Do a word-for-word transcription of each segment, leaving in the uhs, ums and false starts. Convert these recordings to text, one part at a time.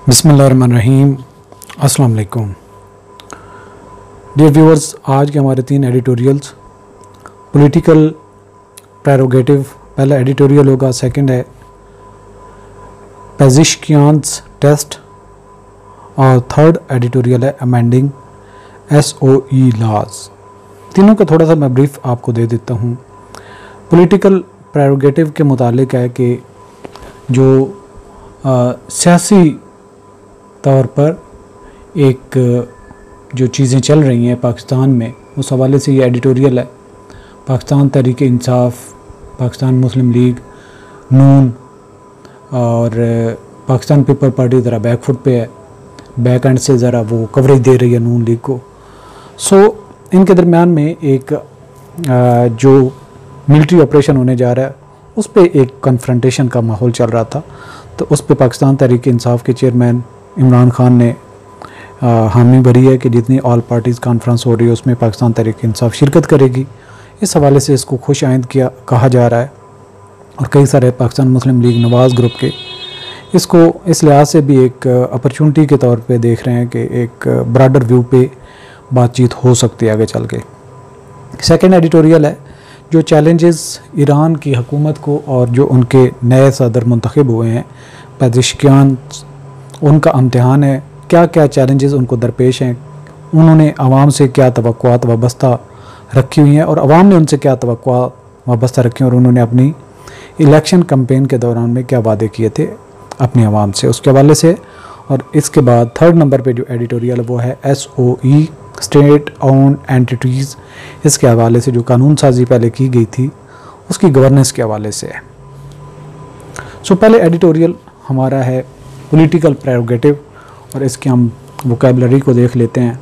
बिस्मिल्लाहिर्रहमानिर्रहीम। अस्सलाम वालेकुम डियर व्यूअर्स, आज के हमारे तीन एडिटोरियल्स पॉलिटिकल प्रेरोगेटिव, पहला एडिटोरियल होगा, सेकंड है पेजिशकियान्स टेस्ट और थर्ड एडिटोरियल है अमेंडिंग एसओई लॉज। तीनों का थोड़ा सा मैं ब्रीफ आपको दे देता हूँ। पॉलिटिकल प्रेरोगेटिव के मुतालिक है कि जो आ, सियासी तौर पर एक जो चीज़ें चल रही हैं पाकिस्तान में, उस हवाले से ये एडिटोरियल है। पाकिस्तान तहरीक इंसाफ, पाकिस्तान मुस्लिम लीग, नून और पाकिस्तान पीपल पार्टी ज़रा बैक फुट पे है, बैक एंड से ज़रा वो कवरेज दे रही है नून लीग को। सो इनके दरमियान में एक जो मिलिट्री ऑपरेशन होने जा रहा है उस पर एक कन्फ्रंटेशन का माहौल चल रहा था। तो उस पर पाकिस्तान तहरीक इंसाफ के चेयरमैन इमरान खान ने हामी भरी है कि जितनी ऑल पार्टीज़ कॉन्फ्रेंस हो रही है उसमें पाकिस्तान तहरीक इंसाफ शिरकत करेगी। इस हवाले से इसको खुश आइंद किया कहा जा रहा है और कई सारे पाकिस्तान मुस्लिम लीग नवाज़ ग्रुप के इसको इस लिहाज से भी एक अपॉर्चुनिटी के तौर पे देख रहे हैं कि एक ब्रॉडर व्यू पे बातचीत हो सकती है आगे चल के। सेकेंड एडिटोरियल है जो चैलेंजेस ईरान की हुकूमत को और जो उनके नए सदर मुंतखब हुए हैं पेजिशकियान, उनका इम्तिहान है। क्या क्या चैलेंजेस उनको दरपेश हैं, उन्होंने आवाम से क्या तवक्कुआत वाबस्ता रखी हुई हैं और आवाम ने उनसे क्या तवक्कुआत वाबस्ता रखी हैं और उन्होंने अपनी इलेक्शन कैंपेन के दौरान में क्या वादे किए थे अपनी आवाम से, उसके हवाले से। और इसके बाद थर्ड नंबर पे जो एडिटोरियल है वो है S O E state own entities. इसके हवाले से जो कानून साजी पहले की गई थी उसकी गवर्नेंस के हवाले से है। सो so, पहले एडिटोरियल हमारा है पॉलिटिकल प्रेरोगेटिव और इसके हम वोकैबुलरी को देख लेते हैं।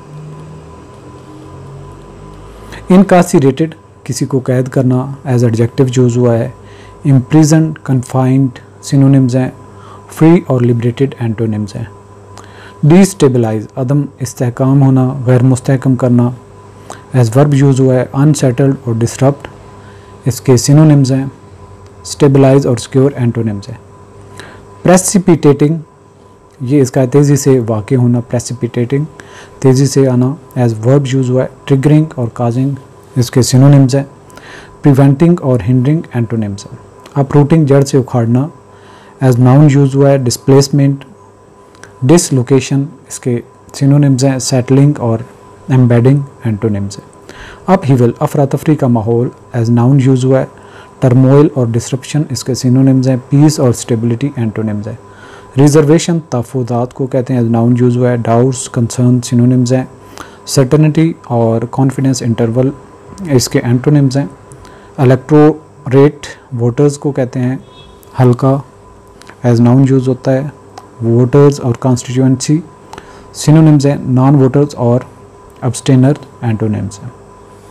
इनकार्सिरेटेड, किसी को कैद करना एज एडजेक्टिव यूज़ हुआ है। इम्प्रिजन, कन्फाइंड सिनोनिम्स हैं। फ्री और लिबरेटेड एंटोनिम्स हैं। डिस्टेबलाइज, अदम इस्तेहकाम होना, गैर मुस्तहकम करना एज वर्ब यूज़ हुआ है। अनसेटल्ड और डिसरप्ट इसके सिनोनिम्स हैं। स्टेबलाइज और सिक्योर एंटोनिम्स हैं। प्रेसिपिटेटिंग, ये इसका तेज़ी से वाक़ होना, प्रेसिपिटेटिंग तेज़ी से आना एज वर्ब यूज़ हुआ है। ट्रिगरिंग और काजिंग इसके सिनोनिम्स हैं। प्रिवेंटिंग और हिंडरिंग एंटोनिम्स हैं। अपरूटिंग, जड़ से उखाड़ना एज नाउन यूज़ हुआ है। डिस्प्लेसमेंट, डिसलोकेशन इसके सिनोनिम्स हैं। सेटलिंग और एम्बेडिंग एंटोनिम्स हैं। अपहीवल, अफरा तफरी का माहौल एज नाउन यूज़ हुआ है। टर्मोइल और डिसरप्शन इसके सिनोनिम्स हैं। पीस और स्टेबिलिटी एंटोनिम्स हैं। रिजर्वेशन, तहफ़्फ़ुज़ात को कहते हैं, एज नाउन यूज़ हुआ है। डाउट्स, कंसर्न सिनोनिम्स हैं। सर्टेनिटी और कॉन्फिडेंस इंटरवल इसके एंटोनिम्स हैं। इलेक्टोरेट, वोटर्स को कहते हैं, हल्का एज नाउन यूज़ होता है। वोटर्स और कॉन्स्टिट्यूएंसी सिनोनिम्स हैं। नॉन वोटर्स और अब्सटेनर एंटोनिम्स हैं।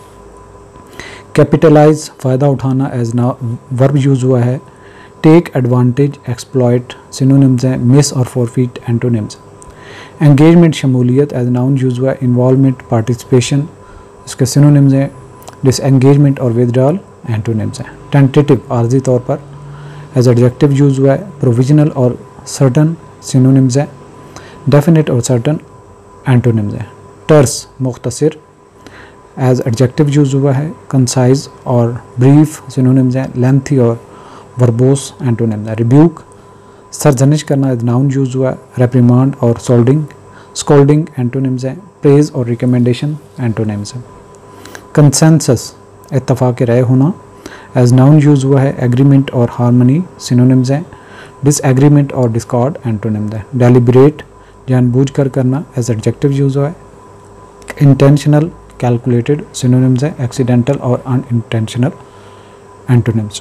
कैपिटलाइज, फ़ायदा उठाना एज ना वर्ब यूज़ हुआ है। टेक एडवांटेज, एक्सप्लॉइट सिनोनिम्स हैं। मिस और फॉरफीट एंटोनिम्स। एंगेजमेंट, शमूलियत एज नाउन यूज़ हुआ है। इन्वॉल्वमेंट, पार्टिसिपेशन इसके सिनोनिम्स हैं। डिसएंगेजमेंट और विदड्रॉल एंटोनिम्स हैं। टेंटेटिव, आर्जी तौर पर एज एडजेक्टिव यूज़ हुआ है। प्रोविजनल और सर्टन सिनोनिम्स हैं। डेफिनेट और सर्टन एंटोनिम्स हैं। टर्स, मुख्तसर एज एडजेक्टिव यूज़ हुआ है। कंसाइज और ब्रीफ सिनोनिम्स हैं। लेंथी और वर्बोस एंटोनिम्स हैं। रिब्यूक, सरजनिश करना एज नाउन यूज़ हुआ है। रेप्रिमांड और सोल्डिंग स्कोल्डिंग एंटोनिम्स हैं। प्रेज और रिकमेंडेशन एंटोनिम्स हैं। कंसेंसस, इत्तफाक राय होना एज नाउन यूज़ हुआ है। एग्रीमेंट और हार्मनी सिनोनिम्स हैं। डिसएग्रीमेंट और डिस्कॉर्ड एंटोनिम्स हैं। डेलिब्रेट, जानबूझ कर करना एज एडजेक्टिव यूज़ हुआ है। इंटेंशनल, कैलकुलेटेड सिनोनिम्स हैं। एक्सीडेंटल और अनइंटेंशनल एंटोनिम्स।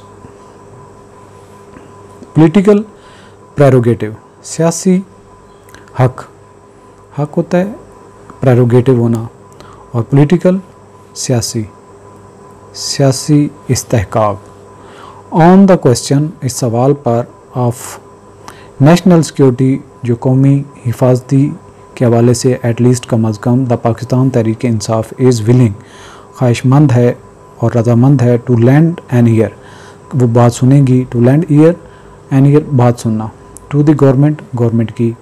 पॉलिटिकल प्रेरोगेटिव, सियासी हक, हक होता है प्रेरोगेटिव होना, और पॉलिटिकल सियासी सियासी इस्तेहकाक। ऑन द क्वेश्चन, इस सवाल पर ऑफ नेशनल सिक्योरिटी, जो कौमी हिफाजती के हवाले से at least come as come the Pakistan Tehreek Insaf is willing, ख्वाहिशमंद है और रजामंद है। टू लैंड एन ईयर, वो बात सुनेगी। To lend ear an ear, बात सुनना। टू द गवर्नमेंट, गवर्नमेंट की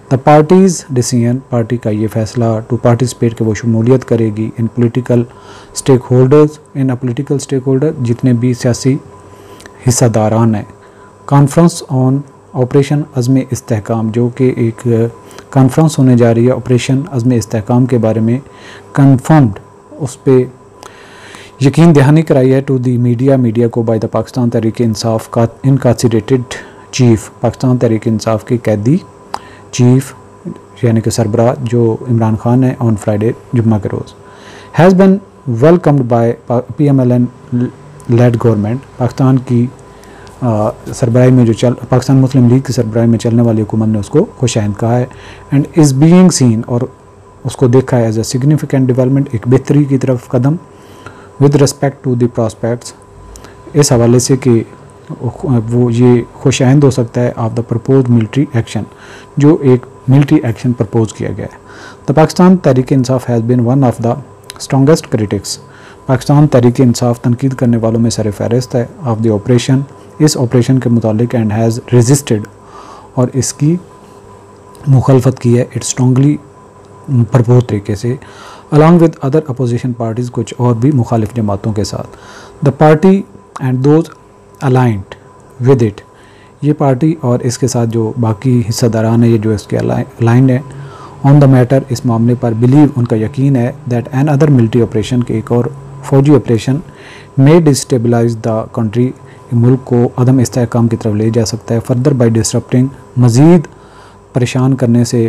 द पार्टीज़ डिसीजन, पार्टी का ये फैसला टू पार्टिसिपेट के वो शमूलियत करेगी in political stake holders, in a political stake holder जितने भी सियासी हिस्सादारान हैं। Conference on operation Azm Istehkam, जो कि एक कॉन्फ्रेंस होने जा रही है ऑपरेशन अज़्म इस्तेहकाम के बारे में, कन्फर्म्ड उस पर यकीन दहानी कराई है टू दी मीडिया, मीडिया को बाय द पाकिस्तान तहरीक इंसाफ का इनकार्सिडेटेड चीफ, पाकिस्तान तहरीक इंसाफ के कैदी चीफ यानी कि सरबराह जो इमरान खान है, ऑन फ्राइडे जुम्मा के रोज़ has been welcomed by P M L N led government, Pakistan की सरबराही में जो चल पाकिस्तान मुस्लिम लीग की सरबराही में चलने वाली हुकूमत ने उसको खुशाइंद कहा है, एंड इज़ बीइंग सीन, और उसको देखा है एज ए सिग्निफिकेंट डेवलपमेंट, एक बेहतरी की तरफ कदम, with respect to the prospects, इस हवाले से कि वो ये खुशाइंद हो सकता है of the propose military action, जो एक मिलिट्री एक्शन प्रपोज किया गया है। The Pakistan Tehreek Insaf has been one of the strongest critics, Pakistan Tehreek Insaf तनकीद करने वालों में सर फहरिस्त है ऑफ द ऑपरेशन, इस ऑपरेशन के मुतालिक, एंड हैज़ रेजिस्टेड, और इसकी मुखालफत की है इट स्ट्रॉन्गली भरपूर तरीके से, along with other opposition parties, कुछ और भी मुखालिफ जमातों के साथ। The party and those aligned with it, ये पार्टी और इसके साथ जो बाकी हिस्सेदारान है, ये जो इसके अलाइंड है ऑन द मैटर, इस मामले पर बिलीव, उनका यकीन है that an other military operation के एक और फौजी operation may destabilise the country, मुल्क को अदम इस्तेहकाम की तरफ ले जा सकता है, फर्दर बाई डिसरप्टिंग, मज़ीद परेशान करने से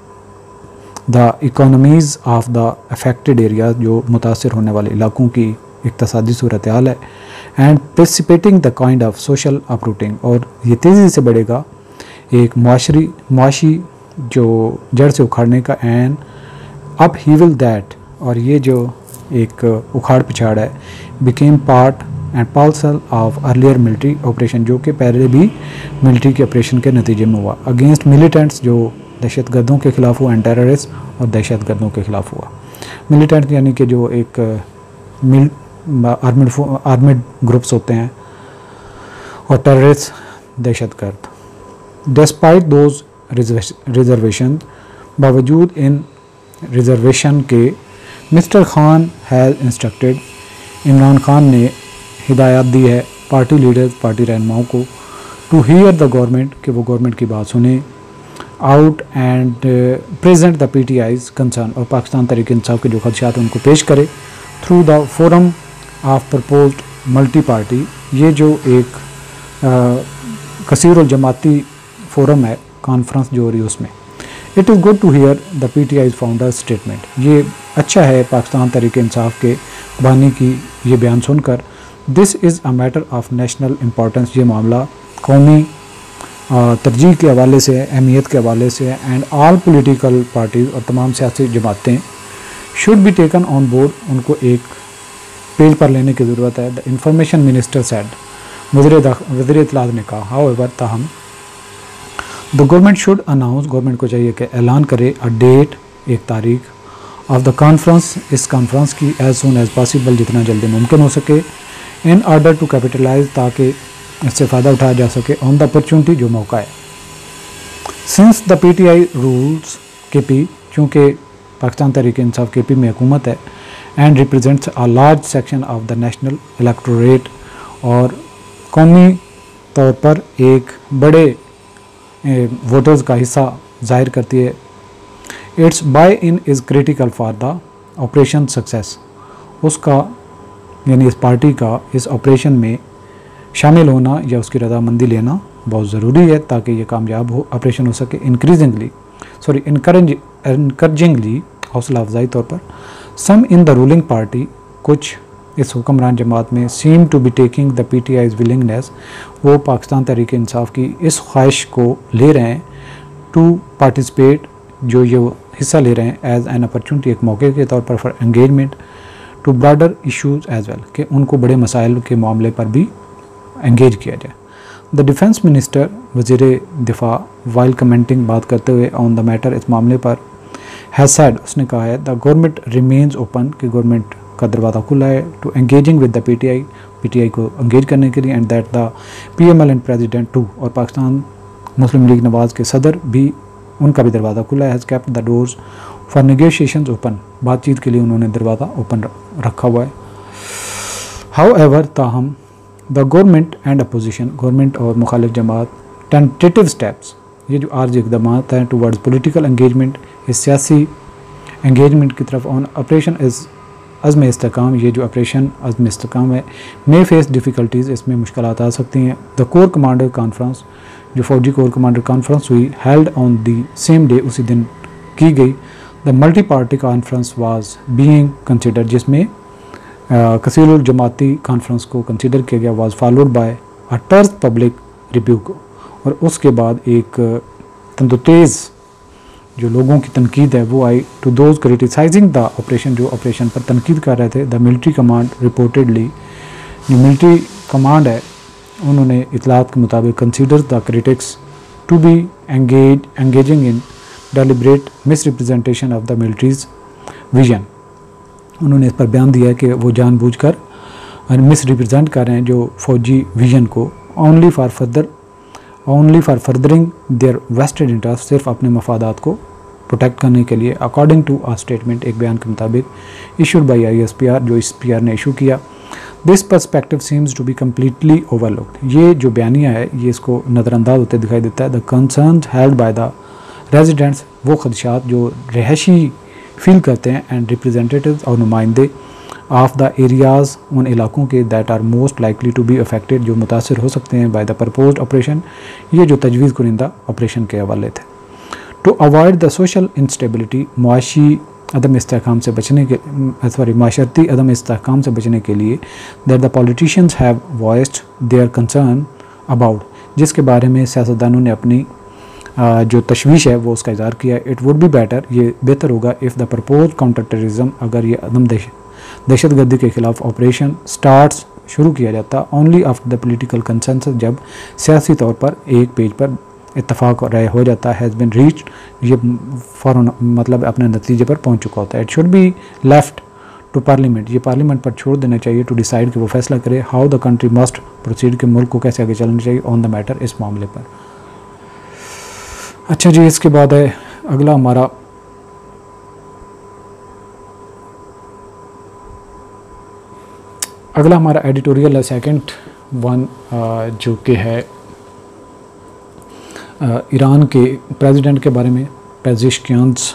the economies of the affected area, जो मुतासर होने वाले इलाकों की इक़्तिसादी सूरत हाल है, and precipitating the kind of social uprooting, और ये तेज़ी से बढ़ेगा एक मुआशरी मुआशी जो जड़ से उखाड़ने का, and upheaval that, और ये जो एक उखाड़ पिछाड़ है, became part and parcel of earlier military operation, जो कि पहले भी मिलिट्री के ऑपरेशन के नतीजे में हुआ, अगेंस्ट मिलिटेंट्स, जो दहशत गर्दों के ख़िलाफ़ हुआ, एंड टेररिस्ट, और दहशत गर्दों के ख़िलाफ़ हुआ। मिलिटेंट यानी कि जो एक मिल आर्मिड आर्मिड ग्रुप्स होते हैं, और टेररिस्ट दहशत गर्द। डिस्पाइट दोज रिजर्वेशन, बावजूद इन रिजर्वेशन के, mister Khan has instructed, Imran Khan ने हिदायत दी है पार्टी लीडर्स, पार्टी रहनुमाओं को, टू हियर द गवर्नमेंट, कि वो गवर्नमेंट की बात सुने, out and present the P T I's concern, और पाकिस्तान तहरीक इंसाफ के जो खदशात हैं उनको पेश करे, through the forum of proposed multi party, ये जो एक कसीर जमाती फोरम है, कॉन्फ्रेंस जो हो रही है उसमें। It is good to hear the P T I's founder statement, ये अच्छा है पाकिस्तान तहरीक इंसाफ के बानी की ये बयान सुनकर। This is a matter of national importance, ये मामला कौमी तरजीह के हवाले से, अहमियत के हवाले से, एंड ऑल पॉलिटिकल पार्टीज़, और तमाम सियासी जमातें should be taken on board, उनको एक पेज पर लेने की ज़रूरत है। द इंफॉर्मेशन मिनिस्टर सेड, वज़ीर इत्तलात ने कहा, हाउएवर, ताहम the government should announce, government को चाहिए कि ऐलान करे अ डेट, एक तारीख ऑफ द कॉन्फ्रेंस, इस कॉन्फ्रेंस की, एज सुन एज पॉसिबल, जितना जल्दी मुमकिन हो सके, इन ऑर्डर टू कैपिटलाइज, ताकि इससे फ़ायदा उठाया जा सके, ऑन द अपॉर्चुनिटी, जो मौका है। Since the P T I rules K P, चूँकि पाकिस्तान तहरीक इंसाफ के पी में हुकूमत है, and represents a large section of the national electorate, और कौमी तौर पर एक बड़े वोटर्स का हिस्सा जाहिर करती है। It's buy in is critical for the operation success, उसका यानी इस पार्टी का इस ऑपरेशन में शामिल होना या उसकी रजामंदी लेना बहुत ज़रूरी है, ताकि ये कामयाब हो, ऑपरेशन हो सके। इंक्रीजिंगली सॉरी इनकरेज इनकरेजिंगली हौसला अफजाई तौर पर, some in the ruling party, कुछ इस हुक्मरान जमात में, seem to be taking the P T I's willingness, वो पाकिस्तान तहरीक इंसाफ की इस ख्वाहिश को ले रहे हैं, टू पार्टिसिपेट, जो ये हिस्सा ले रहे हैं, एज एन अपॉर्चुनिटी, एक मौके के तौर पर, for engagement to broader issues as well, कि उनको बड़े मसाइल के मामले पर भी एंगेज किया जाए। द डिफेंस मिनिस्टर, वज़ीर दिफा, वाइल कमेंटिंग, बात करते हुए ऑन द मैटर, इस मामले पर, हैज़ सेड, उसने कहा है, द गवर्नमेंट रिमेन्स ओपन, कि गवर्नमेंट का दरवाज़ा खुला है, to engaging with the P T I, P T I को एंगेज करने के लिए, and that the P M L N president too, और पाकिस्तान मुस्लिम लीग नवाज़ के सदर भी उनका भी दरवाज़ा खुला है। Has kept the doors for negotiations open, बातचीत के लिए उन्होंने दरवाज़ा ओपन रखा हुआ है। हाउ एवर, ताहम, the government and opposition, government और मुखालिफ जमात, टेंटेटिव स्टेप्स, ये जो आर्ज इकदाम हैं टूवर्ड्स पॉलिटिकल एंगेजमेंट, इस सियासी एंगेजमेंट की तरफ ऑन ऑपरेशन इज़ अज़्म इस्तेकाम, ये जो ऑपरेशन अज़्म इस्तेकाम है, मे फेस डिफ़िकल्टीज़, इसमें मुश्किलात आ सकती हैं। द कोर कमांडर कॉन्फ्रेंस, जो फौजी कोर कमांडर कॉन्फ्रेंस हुई, held on the same day, उसी दिन की गई। The multi party conference was being consider, जिसमें कसीरुल जमाती कॉन्फ्रेंस को कंसिडर किया गया, was followed by a terse public rebuke, और उसके बाद एक तंदुतेज़ जो लोगों की तनकीद है वो आई। To those criticising the operation, जो ऑपरेशन पर तनकीद कर रहे थे। द मिलिट्री कमांड रिपोर्टेडली, जो मिलिट्री कमांड है उन्होंने इतलात के मुताबिक consider the critics to be engage engaging in deliberate misrepresentation of the military's vision, उन्होंने इस पर बयान दिया है कि वो जानबूझकर मिस रिप्रेजेंट कर रहे हैं जो फौजी विजन को, only for further only for furthering their vested interest, सिर्फ अपने मफादात को प्रोटेक्ट करने के लिए। अकॉर्डिंग टू आ स्टेटमेंट, एक बयान के मुताबिक issued by I S P R, जो इस पी आर ने इशू किया। This perspective seems to be completely overlooked, ये जो बयानिया है ये इसको नज़रअंदाज होते दिखाई देता है। The concerns held by the residents, वो खदशात जो रहायशी फील करते हैं, एंड रिप्रेजेंटेटिव्स और नुमाइंदे ऑफ द एरियाज़, उन इलाकों के, that are most likely to be affected, जो मुतासर हो सकते हैं बाय द प्रपोज्ड ऑपरेशन, ये जो तजवीज़ कुनिंदा ऑपरेशन के हवाले थे। To avoid the social instability, मुआशी अदम इस्तेहकाम से बचने के सॉरी माशरती अदम इस्तेहकाम से बचने के लिए, that the politicians have voiced their concern about, जिसके बारे में सियासतदानों ने अपनी जो तशवीश है वो उसका इज़हार किया। इट वुड बी बेटर, ये बेहतर होगा, if the propose counter terrorism, अगर ये अदम दहशत गर्दी के खिलाफ ऑपरेशन स्टार्ट्स शुरू किया जाता only after the political consensus, जब सियासी तौर पर एक पेज पर इत्तफाक राय हो जाता, हैज़ बिन रीच्ड, ये फ़ौरन मतलब अपने नतीजे पर पहुंच चुका होता है। It should be left to parliament, ये पार्लियामेंट पर छोड़ देना चाहिए, टू डिसाइड कि वो फैसला करे how the country must proceed, के मुल्क को कैसे आगे चलना चाहिए ऑन द मैटर, इस मामले पर। अच्छा जी, इसके बाद है अगला हमारा अगला हमारा एडिटोरियल है सेकंड वन, जो कि है ईरान के प्रेसिडेंट के बारे में, पेज़ेश्कियान्स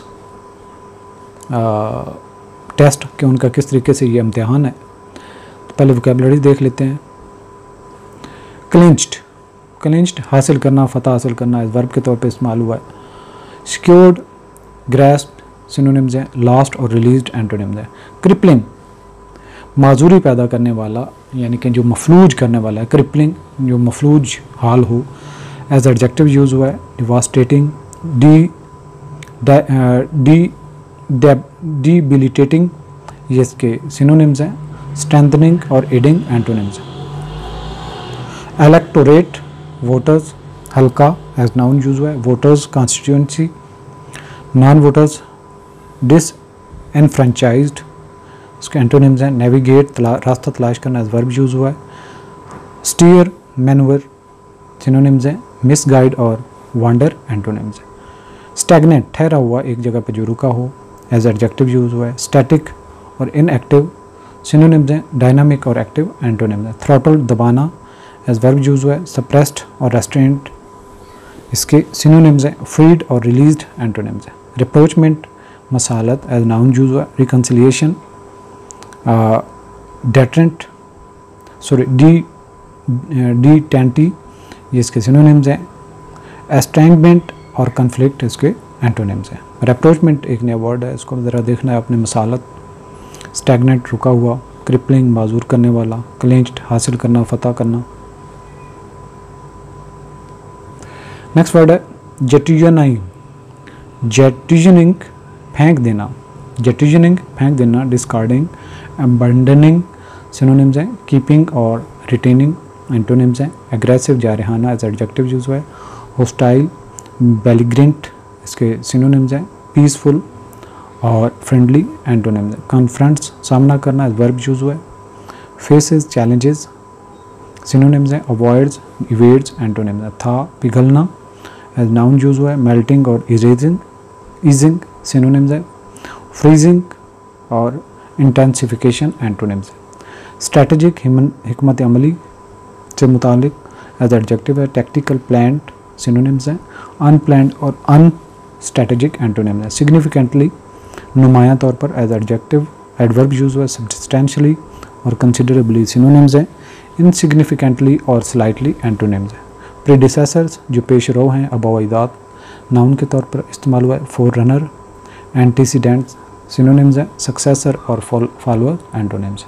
टेस्ट कि उनका किस तरीके से ये इम्तिहान है। तो पहले वोकैबुलरी देख लेते हैं। क्लिंच्ड, क्लिंच्ड हासिल करना, फतह हासिल करना, इस वर्ब के तौर पे इस्तेमाल हुआ है। सिक्योर्ड, ग्रेस्प्ड सिनोनिम्स हैं, लास्ट और रिलीज्ड एंटोनिम्स हैं। क्रिपलिंग, माजूरी पैदा करने वाला, यानी कि जो मफलूज करने वाला है, क्रिपलिंग जो मफलूज हाल हो, एज एडजेक्टिव यूज़ हुआ है। डिवास्टेटिंग, डी डी डिबिलिटेटिंग, ये इसके सिनोनिम्स हैं। स्ट्रेंथनिंग और एडिंग एंटोनिम्स हैं। इलेक्टोरेट, वोटर्स, हल्का एज नाउन यूज़ हुआ है। Voters, constituency. Non voters, disenfranchised, इसके एंटोनिम्स हैं। नेविगेट, तला, रास्ता तलाश करना एज वर्ब यूज़ हुआ है। स्टीयर, मैनूवर, सिनोनिम्स हैं। मिसगाइड और वांडर एंटोनिम्स हैं। स्टैग्नेंट, ठहरा हुआ, एक जगह पे जो रुका हो, एज एडजेक्टिव यूज़ हुआ है। स्टैटिक और इनएक्टिव सिनोनिम्स हैं। डायनामिक और एक्टिव एंटोनिम्स हैं। थ्रॉटल, दबाना एज वर्ब यूज़ हुआ है। सप्रेस्ड और रेस्ट्रेंट, इसके सिनोनिम्स हैं। फ्रीड और रिलीज्ड एंटोनिम्स हैं। रिप्रोचमेंट, मसालत एज नाउन यूज़ हुआ है। Reconciliation, deterrent sorry D detente, ये इसके सिनोनिम्स हैं। एस्ट्रैंगमेंट और कन्फ्लिक्ट इसके एंटोनिम्स हैं। रिप्रोचमेंट एक नया वर्ड है, इसको ज़रा देखना है आपने। मसालत, स्टैग्नेंट रुका हुआ, क्रिपलिंग माजूर करने वाला, क्लिंच्ड हासिल करना, फतह करना। नेक्स्ट वर्ड है जेटिजनिंग, जेटिजनिंग फेंक देना, जेटिजनिंग फेंक देना। डिस्कार्डिंग, अबंडनिंग सिनोनिम्स हैं। कीपिंग और रिटेनिंग एंटोनिम्स हैं। एग्रेसिव, जारहाना एज एडजेक्टिव यूज़ हुआ है। होस्टाइल, बेलिग्रेंट, इसके सिनोनिम्स हैं। पीसफुल और फ्रेंडली एंटोनिम्स हैं। कॉन्फ्रंट्स, सामना करना एज वर्ब यूज़ हुआ है। फेसेस, चैलेंजेस, सिनोनिम्स हैं। अवॉइड्स, इवेड्स एंटोनिम्स हैं। था, पिघलना एज नाउन यूज हुआ है। मेल्टिंग और इरेजिंग ईजिंग सिनोनिम्स है। फ्रीजिंग और इंटेंसिफिकेशन एंटोनिम्स है। स्ट्रेटेजिक हिकमत अमली से मुतालिक एज एडजेक्टिव है। टैक्टिकल प्लान्ड सिनोनिम्स हैं। अनप्लान्ड और अनस्ट्रेटेजिक एंटोनिम्स है। सिग्निफिकेंटली नुमायां तौर पर एज एडजेक्टिव एडवर्ब यूज हुआ है। सब्सटेंशियली और कंसिडरेबली सिनोनिम्स हैं। इनसिग्निफिकेंटली और स्लाइटली एंटोनिम्स हैं। प्रीडिसेसर्स जो पेश रो हैं अबावजात नाउन के तौर पर इस्तेमाल हुआ है। फोर रनर एंटीसीडेंट्स सिनोनिम्स हैं। सक्सेसर और फॉलोअर एंटोनिम्स हैं।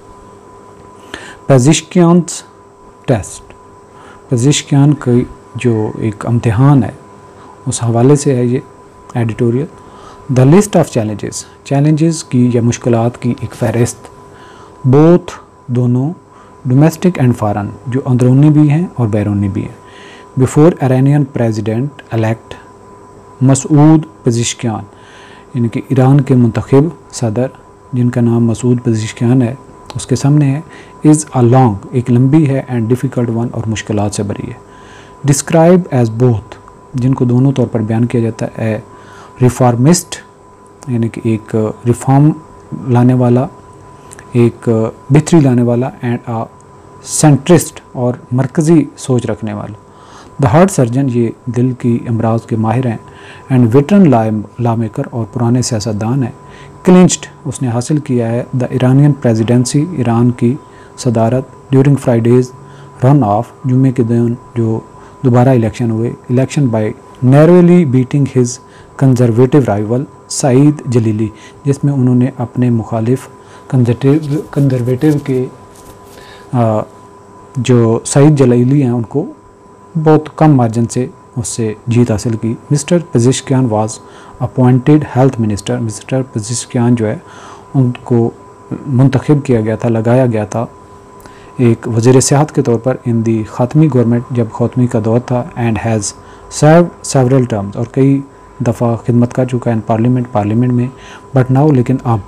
पेजिशकियान्स टेस्ट पेजिशकियान की जो एक इम्तिहान है उस हवाले से है ये editorial. The list of challenges challenges की या मुश्किलात की एक फ़हरिस्त बोथ दोनों डोमेस्टिक एंड फॉरेन जो अंदरूनी भी हैं और बैरूनी भी हैं before Iranian president elect Masoud Pezeshkian यानी कि ईरान के मुंतखब सदर जिनका नाम मसूद पेजिशकियान है उसके सामने है इज़ अ लॉन्ग एक लंबी है एंड डिफ़िकल्ट वन और मुश्किलात से भरी है। डिस्क्राइब एज बोथ जिनको दोनों तौर पर बयान किया जाता है रिफॉर्मिस्ट यानी कि एक रिफॉर्म लाने वाला एक बेहतरी लाने वाला एंड आ सेंट्रिस्ट और मरकज़ी सोच रखने वाला। द हार्ट सर्जन ये दिल की अमराज के माहिर हैं एंड वेटरन ला मेकर और पुराने सियासतदान हैं। क्लिंच्ड उसने हासिल किया है द ईरानियन प्रेसिडेंसी ईरान की सदारत ड्यूरिंग फ्राइडेज रन ऑफ जुम्मे के दिन जो दोबारा इलेक्शन हुए election by narrowly beating his conservative rival Saeed Jalili जिसमें उन्होंने अपने मुखालिफ कंजर्वेटिव कंजर्वेटिव के आ, जो सईद जलीली हैं उनको बहुत कम मार्जिन से उससे जीत हासिल की। Mister Pezeshkian was appointed health minister mister Pezeshkian जो है उनको मुंतखब किया गया था लगाया गया था एक वज़ीर सेहत के तौर पर इन दी ख़ातमी गवर्नमेंट जब ख़ातमी का दौर था and has serve several terms और कई दफ़ा खिदमत कर चुका है इन पार्लियामेंट पार्लियामेंट में बट नाउ लेकिन अब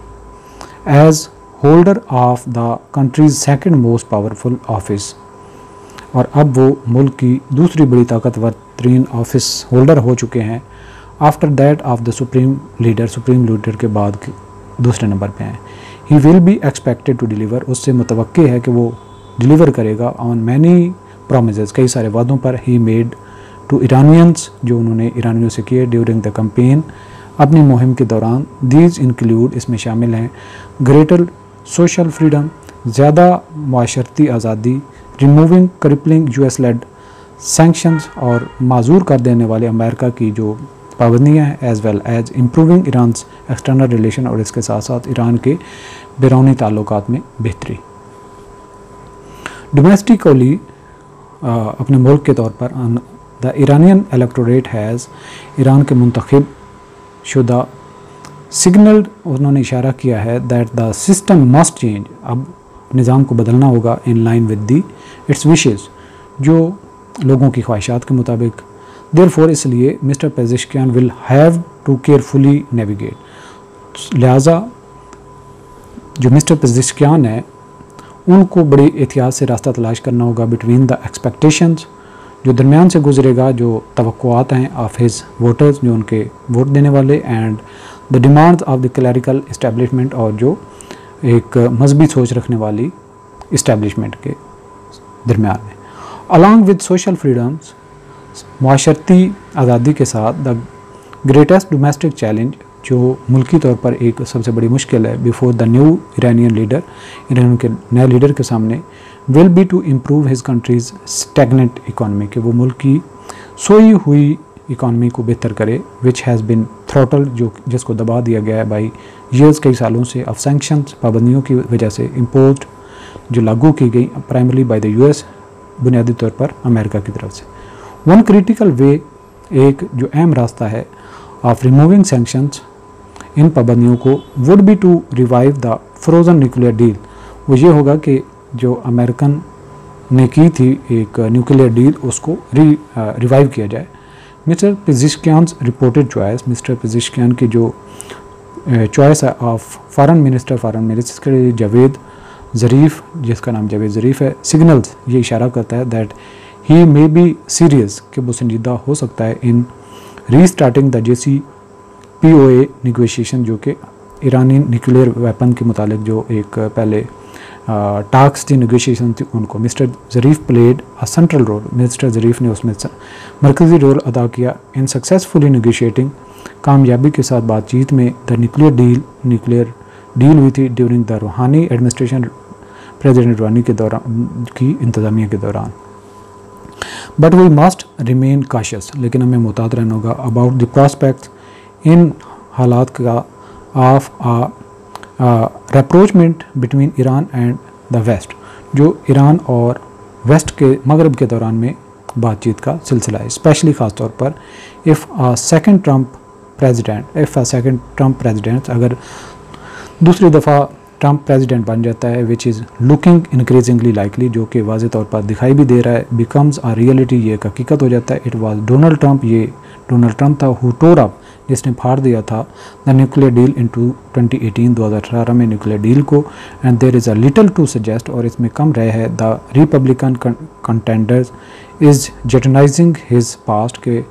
as holder of the country's second most powerful office और अब वो मुल्क की दूसरी बड़ी ताकतवर तरीन ऑफिस होल्डर हो चुके हैं after that of the supreme leader supreme leader के बाद दूसरे नंबर पे हैं। He will be expected to deliver उससे मुतवक्के है कि वो डिलीवर करेगा ऑन मैनी प्रोमिसेस कई सारे वादों पर ही मेड टू ईरानियंस जो उन्होंने ईरानियों से किए ड्यूरिंग द कैंपेन अपनी मुहिम के दौरान। दीज इंक्लूड इसमें शामिल हैं ग्रेटर सोशल फ्रीडम ज़्यादा माशरती आज़ादी removing crippling U S led sanctions और माजूर कर देने वाले अमेरिका की जो पाबंदियाँ हैं as well as improving Iran external relation और इसके साथ साथ ईरान के बैरूनी ताल्लुकात में बेहतरी। डोमेस्टिकली अपने मुल्क के तौर पर the Iranian electorate has Iran के मुंतखब शुदा सिग्नल्ड उन्होंने इशारा किया है that the system must change अब निज़ाम को बदलना होगा in line with the its wishes जो लोगों की ख्वाहिशात के मुताबिक। देयरफॉर इसलिए mister Pezeshkian will have to carefully navigate लिहाजा जो मिस्टर पेजिशकियान है उनको बड़ी एहतियात से रास्ता तलाश करना होगा बिटवीन द एक्सपेक्टेशंस जो दरमियान से गुजरेगा जो तवक्कुआत हैं ऑफ हिज वोटर्स जो उनके वोट देने वाले and the demands of the clerical establishment और जो एक मजहबी सोच रखने वाली इस्टेब्लिशमेंट के दरमियान में। अलॉन्ग विद सोशल फ्रीडम्स माशरती आज़ादी के साथ द ग्रेटेस्ट डोमेस्टिक चैलेंज जो मुल्की तौर पर एक सबसे बड़ी मुश्किल है before the new Iranian leader Iran के नए लीडर के सामने will be to improve his country's stagnant economy कि वो मुल्क की सोई हुई इकॉनमी को बेहतर करे विच हैज़ बिन थ्रोटल जो जिसको दबा दिया गया है बाई ईयर्स कई सालों से ऑफ सैंक्शंस पाबंदियों की वजह से इम्पोज जो लागू की गई प्राइमरली बाय द यूएस बुनियादी तौर पर अमेरिका की तरफ से। वन क्रिटिकल वे एक जो अहम रास्ता है ऑफ रिमूविंग सैंक्शंस इन पाबंदियों को would be to revive the frozen nuclear deal वो ये होगा कि जो अमेरिकन ने की थी एक न्यूक्लियर डील उसको री रिवाइव किया जाए। Mister Pezeshkian reported choice mister Pezeshkian की जो चॉइस है of foreign minister foreign minister के लिए जावेद ज़रीफ़ जिसका नाम जावेद ज़रीफ़ है सिग्नल्स ये इशारा करता है that he may be serious, कि वो संजीदा हो सकता है, in restarting the J C P O A negotiation, जो कि ईरानी न्यूक्लियर वेपन के मुतालिक जो एक पहले टास्क थी, निगोशिएशन थी, उनको mister Zarif played a central role, mister Zarif ने उसमें मरकज़ी रोल अदा किया इन सक्सेसफुली निगोशिएटिंग, कामयाबी के साथ बातचीत में the nuclear deal nuclear deal हुई थी during the Rouhani administration, president Rouhani के दौरान की इंतज़ामिया के दौरान। But we must remain cautious, लेकिन हमें मुताद रहना होगा अबाउट द प्रॉस्पेक्ट्स, इन हालात का of a rapprochement between Iran and the West, जो ईरान और वेस्ट के मगरब के दौरान में बातचीत का सिलसिला है, स्पेशली ख़ास तौर पर if a second Trump president if a second Trump president अगर दूसरी दफ़ा ट्रंप प्रेसिडेंट बन जाता है, which is looking increasingly likely, जो कि वाज़े तौर पर दिखाई भी दे रहा है, बिकम्स आ रियलिटी, ये एक हकीकत हो जाता है। इट वाज डोनाल्ड ट्रंप, ये डोनाल्ड ट्रंप था, हु टोर अप, जिसने फाड़ दिया था the nuclear deal in two twenty eighteen, दो हज़ार अठारह में न्यूक्लियर डील को। And there is a little to suggest, और इसमें कम रहे है, the Republican contenders is jettisoning his past, के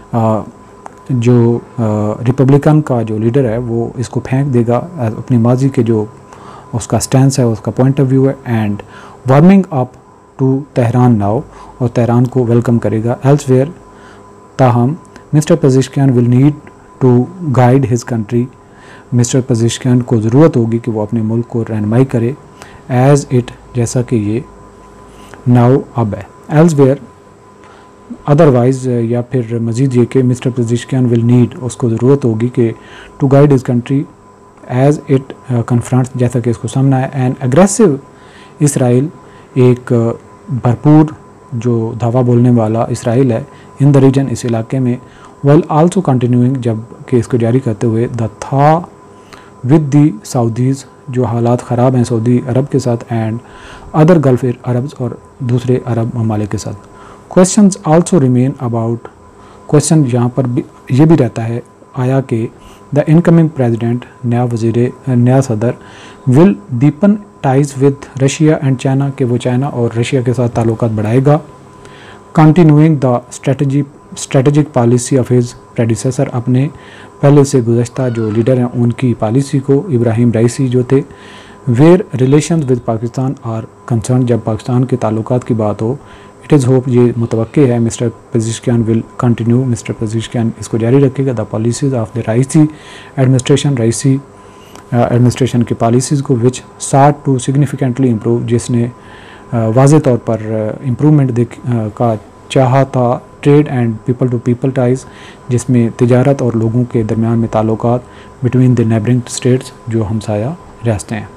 जो रिपब्लिकन का जो लीडर है वो इसको फेंक देगा अपनी माजी के जो उसका स्टैंस है, उसका पॉइंट ऑफ व्यू है, and warming up to Tehran now, और तेहरान को वेलकम करेगा एल्सवेयर। ताहम mister Pezeshkian will need to guide his country, mister Pezeshkian को ज़रूरत होगी कि वो अपने मुल्क को रहनुमाई करे, एज़ इट, जैसा कि ये नाउ अब है, एल्सवेयर अदरवाइज़, या फिर मज़ीद ये कि मिस्टर पेज़ेश्कियान विल नीड, उसको ज़रूरत होगी कि to guide his country as it confronts, जैसा कि इसको सामना है, एन एग्रेसिव इसराइल, एक भरपूर जो धावा बोलने वाला इसराइल है इन द रीजन, इस इलाके में, वेल आल्सो कंटिन्यूइंग, जब कि इसको जारी करते हुए, द था विद दी सऊदीज़, जो हालात ख़राब हैं सऊदी अरब के साथ, एंड अदर गल्फ़ अरब्स, और दूसरे अरब ममालिक के साथ। Questions also remain about, question यहाँ पर भी ये भी रहता है आया कि द इनकमिंग प्रेसिडेंट, नया वज़ीर, नया सदर, will deepen ties with Russia and China, कि वो चाइना और रशिया के साथ ताल्लुकात बढ़ाएगा, continuing the strategy strategic policy of his predecessor, अपने पहले से गुज़श्ता जो लीडर हैं उनकी पॉलिसी को, इब्राहिम रईसी जो थे, where relation with Pakistan are concern, जब पाकिस्तान के ताल्लुकात की बात हो, इट इज़ होप, ये मुतवक्के है, mister Pezeshkian will continue, mister Pezeshkian इसको जारी रखेगा, the policies of the Raisi administration, Raisi administration की पॉलिसीज़ को, which sought to significantly improve, जिसने वाज़े तौर पर इम्प्रूवमेंट देख का चाहा था, trade and people to people ties, जिसमें तिजारत और लोगों के दरमियान में ताल्लुकात बिटवीन द नेबरिंग स्टेट्स, जो हमसाया रियासतें हैं।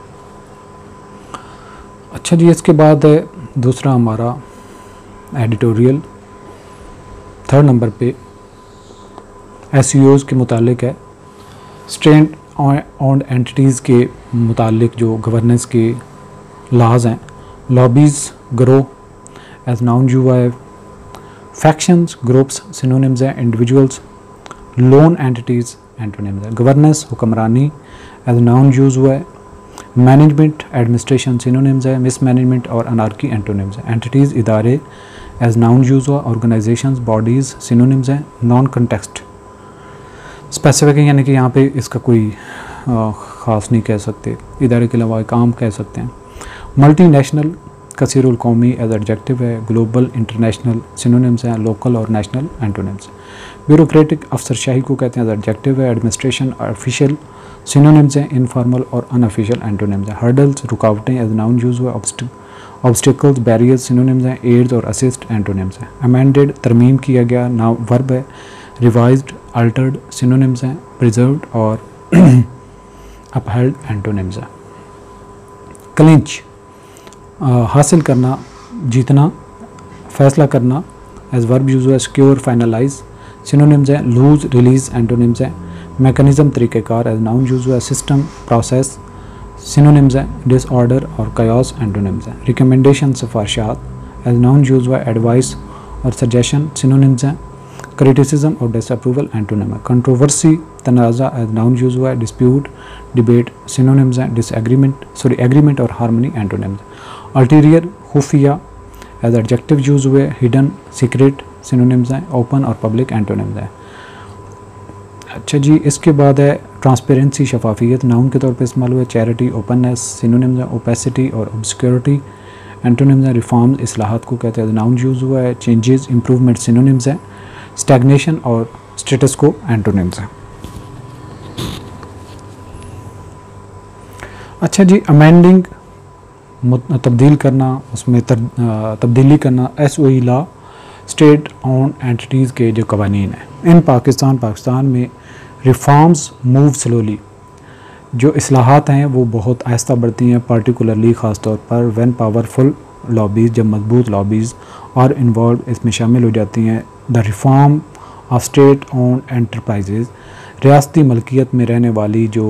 अच्छा जी, इसके बाद है दूसरा हमारा एडिटोरियल, थर्ड नंबर पे एस ई ओज़ के मुतालिक है, स्टेट ऑन्ड एंटिटीज़ के मुतालिक जो गवर्नेंस के लाज हैं, लॉबीज़ ग्रो एज नाउन हुआ है, फैक्शंस ग्रुप्स सिनोनिम्स हैं, इंडिविजुअल्स लोन एंटिटीज़ एंटोनिम्स हैं, गवर्नेंस हुक्मरानी एज नाउन यूज़ हुआ है, मैनेजमेंट एडमिनिस्ट्रेशन सिनोनिम्स है, मिसमैनेजमेंट और अनार्की एंटोनिम्स हैं, एंटिटीज़ इदारे एज नाउन यूज़ हुआ, ऑर्गेनाइजेशंस बॉडीज़ सिनोनिम्स हैं, नॉन कंटेक्स्ट स्पेसिफिक, यानी कि यहाँ पे इसका कोई ख़ास नहीं कह सकते, इदारे के अलावा काम कह सकते हैं, मल्टी नेशनल कसीरुल कौमी एज एडजेक्टिव है, ग्लोबल इंटरनेशनल सिनोनिम्स हैं, लोकल और नेशनल एंटोनिम्स, ब्यूरोक्रेटिक अफसरशाही को कहते हैं एज एडजेक्टिव है, एडमिनिस्ट्रेशन ऑफिशियल सिनोनिम्स हैं, इनफॉर्मल और अनऑफिशियल एंटोनिम्स हैं, हर्डल्स रुकावटें एज नाउन यूज़ हुआ, ऑब्स्टिकल्स बैरियर्स सिनोनिम्स हैं, एड्स और असिस्ट एंटोनिम्स हैं, अमेंडेड तरमीम किया गया नाउ वर्ब है, रिवाइज्ड अल्टर्ड सिनोनिम्स हैं, प्रिजर्व्ड और अपहेल्ड एंटोनिम्स हैं, क्लिंच हासिल करना, जीतना, फैसला करना एज वर्ब यूज़ हुआ, सिक्योर फाइनलाइज सिनोनिम्स हैं, लूज रिलीज एंटोनिम्स हैं, मैकेनिज्म तरीक़ेकार एज नाउन यूज़ हुआ, सिस्टम प्रोसेस सिनोनिम्स हैं, डिसऑर्डर और कयास एंटोनिम्स हैं, रिकमेंडेशन सिफारिशात एज नाउन यूज़ हुआ, एडवाइस और सजेशन सिनोनिम्स हैं, क्रिटिसिज्म और डिसअप्रूवल एंटोनिम है, कंट्रोवर्सी तनाज़ा एज नाउन यूज़ हुआ है, डिस्प्यूट डिबेट सिनोनिम्स हैं, डिसएग्रीमेंट सॉरी एग्रीमेंट और हार्मनी एंटोनिम्स, अल्टीरियर खुफिया एज एडजेक्टिव यूज़ हुए, हिडन, सीक्रेट सिनोनिम्स हैं, ओपन और पब्लिक एंटोनिम्स हैं। अच्छा जी, इसके बाद है ट्रांसपेरेंसी, शफाफियत, नाउन के तौर पे इस्तेमाल हुआ है। चैरिटी, ओपननेस सिनोनिम्स हैं। ओपेसिटी और ऑब्सक्योरिटी एंटोनिम्स हैं। रिफॉर्म्स, इस्लाहात को कहते हैं, नाउन यूज़ हुआ है। चेंजेस, इम्प्रूवमेंट सिनोनिम्स हैं। स्टैग्नेशन और स्टेटस को एंटोनिम्स हैं। अच्छा जी, अमेंडिंग तब्दील करना, उसमें तब्दीली करना, S O E law state own entities के जो कवानीन हैं इन पाकिस्तान पाकिस्तान में रिफॉर्म्स मूव स्लोली, जो इस्लाहात हैं वो बहुत आहिस्ता बढ़ती हैं, पार्टिकुलरली ख़ास तौर पर व्हेन पावरफुल लॉबीज़, जब मजबूत लॉबीज़ और इन्वॉल्व इसमें शामिल हो जाती हैं। The reform of state own enterprises, रियासती मलकियत में रहने वाली जो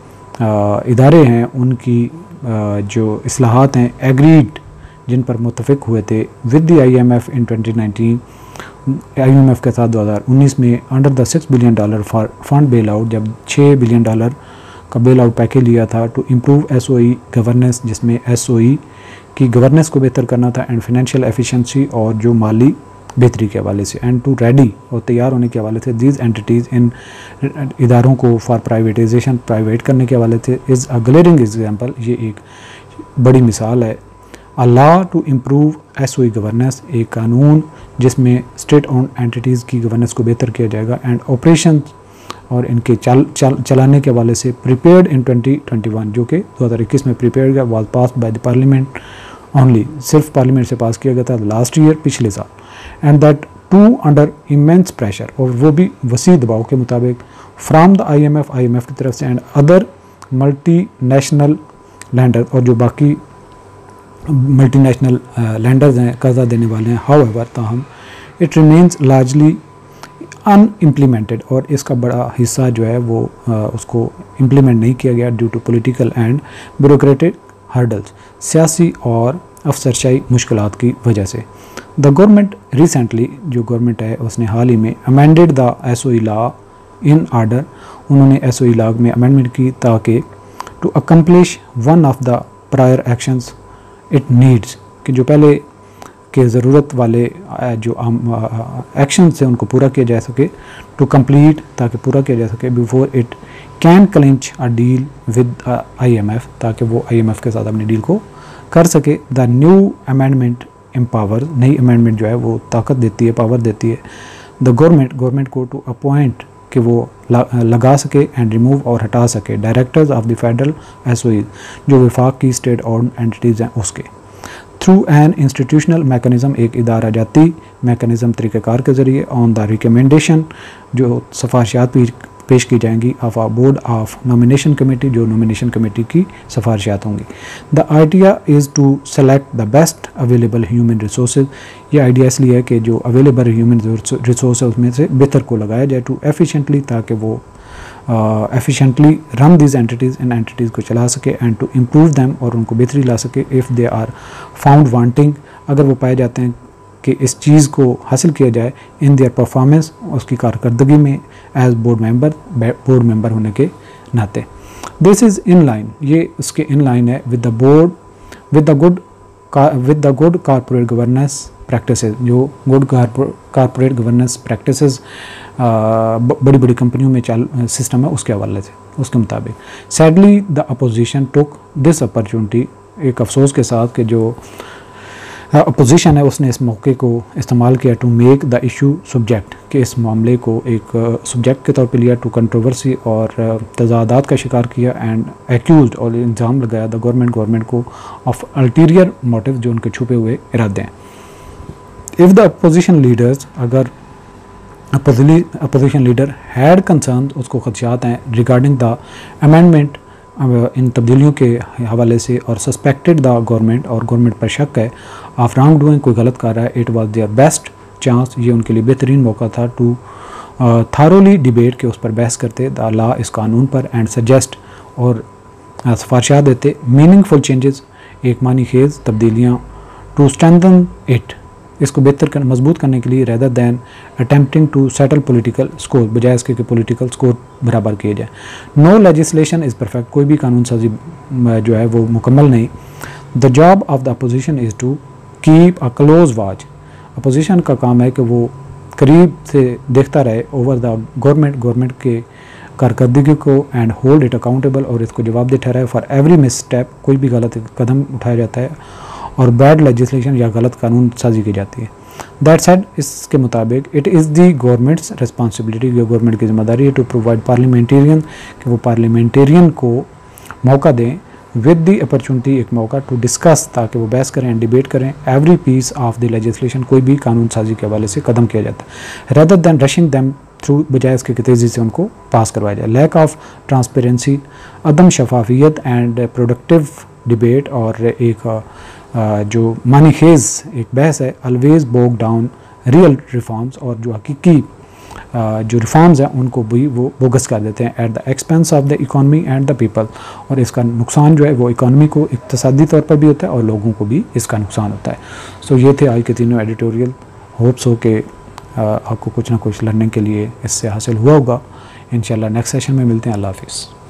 आ, इदारे हैं उनकी आ, जो इस्लाहात हैं एग्रीड, जिन पर मुत्तफ़िक हुए थे with the I M F in twenty nineteen, I M F के साथ दो हज़ार उन्नीस में under the six billion dollar for fund bailout, जब छः बिलियन डॉलर का बेल आउट पैकेज लिया था to improve S O E governance, जिसमें एस ओ ई की गवर्नेंस को बेहतर करना था एंड फाइनेंशियल एफिशिएंसी और जो माली बेहतरी के हवाले से, एंड टू रेडी और तैयार होने के हवाले से दीज एंटिटीज़, इन इदारों को फॉर प्राइवेटाइजेशन, प्राइवेट करने के हवाले से इज़ अ ग्लेयरिंग एग्जाम्पल, ये एक बड़ी मिसाल है। A law to improve S O E governance, एक कानून जिसमें स्टेट ओन एंटिटीज़ की गवर्नेंस को बेहतर किया जाएगा एंड ऑपरेशन और इनके चल, चल चलाने के हवाले से prepared in twenty twenty one, जो कि दो हज़ार इक्कीस में प्रिपेयर्ड गया, was pass by the parliament only, सिर्फ पार्लियामेंट से पास किया गया था लास्ट ईयर, पिछले साल, and that too under immense pressure, और वो भी वसी दबाव के मुताबिक from the I M F, I M F की तरफ से and other multinational lender, और जो बाकी मल्टी नेशनल लैंडर्स हैं, कर्जा देने वाले हैं। हाउएवर, ताहम इट रिमेंस लार्जली अनइम्प्लीमेंटेड, और इसका बड़ा हिस्सा जो है वो आ, उसको इम्प्लीमेंट नहीं किया गया due to political and bureaucratic hurdles, सियासी और अफसरशाही मुश्किलात की वजह से। द गवर्नमेंट रिसेंटली, जो गवर्नमेंट है उसने हाल ही में amended the S O E law in order, उन्होंने एस ओ ई लॉ में अमेंडमेंट की ताकि to accomplish one of the prior actions it needs, कि जो पहले के ज़रूरत वाले जो एक्शन से उनको पूरा किया जा सके, टू कंप्लीट, ताकि पूरा किया जा सके before it can clinch a deal with I M F, ताकि वो आई एम एफ के साथ अपनी डील को कर सके। द न्यू अमेंडमेंट एम्पावर, नई अमेंडमेंट जो है वो ताकत देती है, पावर देती है द गवर्नमेंट गवर्नमेंट को टू अपॉइंट, कि वो लगा सके एंड रिमूव और हटा सके directors of the federal S O E, जो विफाक की स्टेट ओन एंटिटीज़ हैं उसके, थ्रू एन इंस्टीट्यूशनल मैकेनिज़्म, एक इदारा जाती मैकेनिज़्म तरीक़ाकार के ज़रिए, ऑन द रिकमेंडेशन, जो सिफारिशात पेश की जाएंगी of a board of nomination committee, जो नॉमिनेशन कमेटी की सिफारिशात होंगी। The idea is to select the best available human resources, ये आइडिया इसलिए है कि जो अवेलेबल ह्यूमन रिसोर्स है उसमें से बेहतर को लगाया जाए, टू एफिशिएंटली, ताकि वो एफिशिएंटली रन दिस एंटिटीज़, इन एंटिटीज़ को चला सके, एंड टू इम्प्रूव दैम, और उनको बेहतरी ला सके, if they are found wanting, अगर वो पाए जाते हैं कि इस चीज़ को हासिल किया जाए, इन देयर परफॉर्मेंस, उसकी कारकर्दगी में, as board member, board member होने के नाते। दिस इज़ इन लाइन, ये उसके इन लाइन है with the board, with the good with the good corporate governance practices, जो गुड कॉर्पोरेट गवर्नेंस प्रैक्टिसेस बड़ी बड़ी कंपनियों में चल सिस्टम है उसके हवाले से, उसके मुताबिक। Sadly the opposition took this opportunity, एक अफसोस के साथ कि जो अपोजिशन है उसने इस मौके को इस्तेमाल किया to make the issue subject, कि इस मामले को एक सब्जेक्ट के तौर पे लिया, टू कंट्रोवर्सी और तजादात का शिकार किया, एंड एक्यूज, और इल्ज़ाम लगाया द गवर्नमेंट गवर्नमेंट को ऑफ अल्टीरियर मोटिव, जो उनके छुपे हुए इरादे हैं। इफ़ द अपोजिशन लीडर्स, अगर अपोजिशन लीडर हैड कंसर्न, उसको खदशात हैं रिगार्डिंग द अमेंडमेंट, इन तब्दीलियों के हवाले से, और सस्पेक्टेड द गवर्नमेंट, और गवर्नमेंट पर शक है ऑफ रॉन्ग डूइंग, कोई गलत कर रहा है, it was their best chance, ये उनके लिए बेहतरीन मौका था टू थारोली डिबेट, के उस पर बहस करते द लॉ, इस कानून पर, एंड सजेस्ट, और सिफारिशात देते मीनिंगफुल चेंजेस, एक मानी खेज तब्दीलियाँ, टू स्ट्रेंथन इट, इसको बेहतर कर मजबूत करने के लिए, rather than attempting to settle political score, बजाय इसके कि पॉलिटिकल स्कोर बराबर किए जाए। नो लेजिस्लेशन इज़ परफेक्ट, कोई भी कानून साजी जो है वो मुकम्मल नहीं। The job of the opposition is to keep a close watch, opposition का काम है कि वो करीब से देखता रहे ओवर द गवर्नमेंट, गवर्नमेंट के कारकर्दगी को, एंड होल्ड इट अकाउंटेबल, और इसको जवाबदेह ठहराए फॉर एवरी मिस स्टेप, कोई भी गलत कदम उठाया जाता है और बैड लेजिस्लेशन या गलत कानून साजी की जाती है। दैट सेड, इसके मुताबिक it is the government's responsibility, ये गवर्नमेंट की जिम्मेदारी है टू प्रोवाइड पार्लियामेंटेरियन, कि वो पार्लियामेंटेरियन को मौका दें, विद दी अपॉर्चुनिटी, एक मौका, टू डिस्कस, ताकि वो बहस करें, डिबेट करें every piece of the legislation, कोई भी कानून साजी के हवाले से कदम किया जाता है, rather than rushing them through, बजाय इसके तेज़ी से उनको पास करवाया जाए। लैक ऑफ ट्रांसपेरेंसी, अदम शफाफियत एंड प्रोडक्टिव डिबेट, और एक जो मानीखेज एक बहस है, always bog down real reforms, और जो हकीकी जो रिफॉर्म्स हैं उनको भी वो बोगस कर देते हैं at the expense of the economy and the people, और इसका नुकसान जो है वो इकॉनमी को इक्तसादी तौर पर भी होता है और लोगों को भी इसका नुकसान होता है। सो so, ये थे आज के तीनों एडिटोरियल। होप्स हो कि आपको कुछ ना कुछ लर्निंग के लिए इससे हासिल हुआ होगा। इंशाल्लाह नेक्स्ट सेशन में मिलते हैं। अल्लाह हाफिज़।